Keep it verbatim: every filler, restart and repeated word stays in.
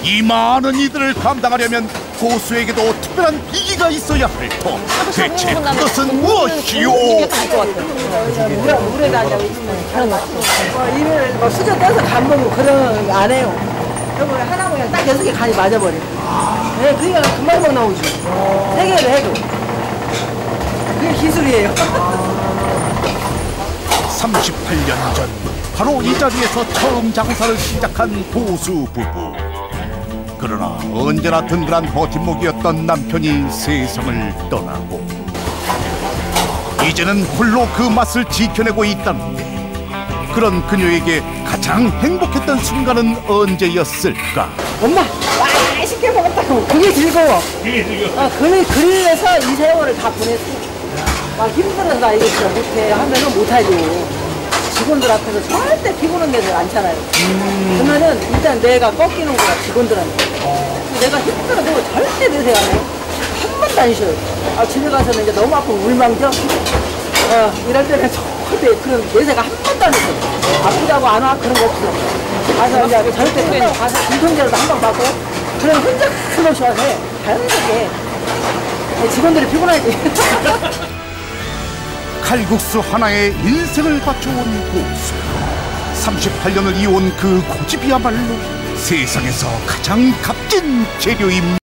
이 많은 이들을 감당하려면 고수에게도 특별한 비기가 있어야 할 터. 대체 그것은 무엇이오? 물에 물에다 하는 거. 이를 뭐 수저 떠서 간 먹고 그런 거 안 해요. 여기 하나 그냥 딱 여섯 개 간이 맞아버려. 네, 그러니까 금방 막 나오죠. 세 개를 해도. 그게 기술이에요. 삼십팔 년 전 바로 이 자리에서 처음 장사를 시작한 고수 부부. 그러나 언제나 든든한 버팀목이었던 남편이 세상을 떠나고 이제는 홀로 그 맛을 지켜내고 있다는데, 그런 그녀에게 가장 행복했던 순간은 언제였을까? 엄마 맛있게 먹었다고. 그게 즐거워. 그게 즐거워. 아, 그래, 그래서 이 세월을 다 보냈어. 막 힘들어서 나 이거 진짜 못해 하면은 못하죠. 직원들 앞에서 절대 피곤한 데들 않잖아요. 음. 그러면은 일단 내가 꺾이는 거야, 직원들한테. 어. 내가 힘들어도 절대 내색 안 해요. 한 번도 안 쉬어요. 아, 집에 가서는 이제 너무 아프면 울망져. 어, 이럴 때는 절대 그런 내색 한 번도 안 했어. 아프다고 안 와? 그런 거 없어. 가서 이제 절대 끝나고 가서 진통제라도 한 방 받고, 그럼 혼자 큰 없이 와서 해. 자연스럽게. 직원들이 피곤하지. 칼국수 하나에 인생을 바쳐온 고수. 삼십팔 년을 이어온 그 고집이야말로 세상에서 가장 값진 재료입니다.